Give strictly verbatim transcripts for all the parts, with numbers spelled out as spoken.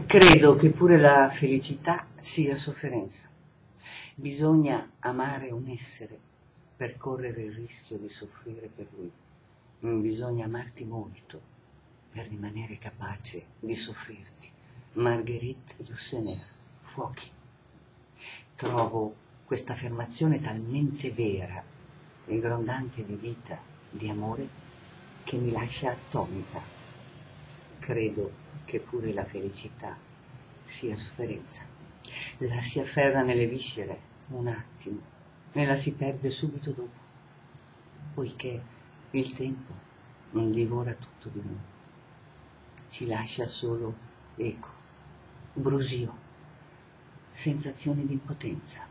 Credo che pure la felicità sia sofferenza. Bisogna amare un essere per correre il rischio di soffrire per lui. Bisogna amarti molto per rimanere capace di soffrirti. Marguerite Yourcenar, Fuochi. Trovo questa affermazione talmente vera e grondante di vita, di amore, che mi lascia attonita. Credo che pure la felicità sia sofferenza. La si afferra nelle viscere un attimo e la si perde subito dopo, poiché il tempo non divora tutto di noi. Ci lascia solo eco, brusio, sensazioni di impotenza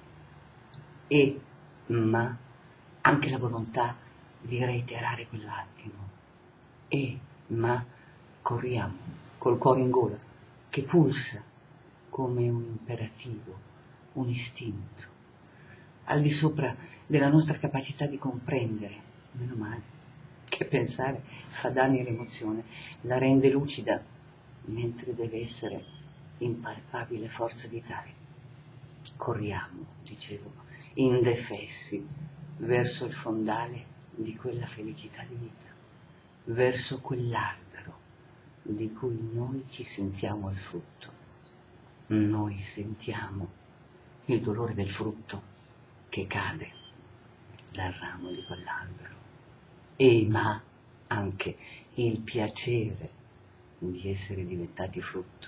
e, ma, anche la volontà di reiterare quell'attimo. E, ma, corriamo col cuore in gola, che pulsa come un imperativo, un istinto, al di sopra della nostra capacità di comprendere. Meno male che pensare fa danni all'emozione, la rende lucida, mentre deve essere impalpabile forza vitale. Corriamo, dicevo, indefessi, verso il fondale di quella felicità di vita, verso quell'albero di cui noi ci sentiamo il frutto. Noi sentiamo il dolore del frutto che cade dal ramo di quell'albero, e ma anche il piacere di essere diventati frutto.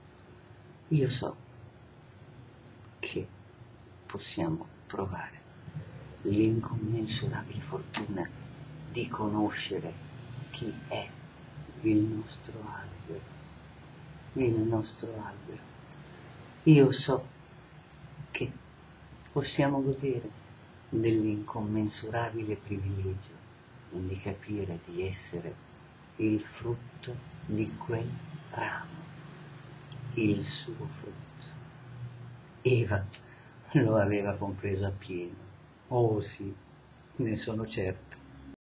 Io so che possiamo provare l'incommensurabile fortuna di conoscere chi è il nostro albero, il nostro albero. Io so che possiamo godere dell'incommensurabile privilegio di capire di essere il frutto di quel ramo, il suo frutto. Eva lo aveva compreso appieno. Oh sì, ne sono certo.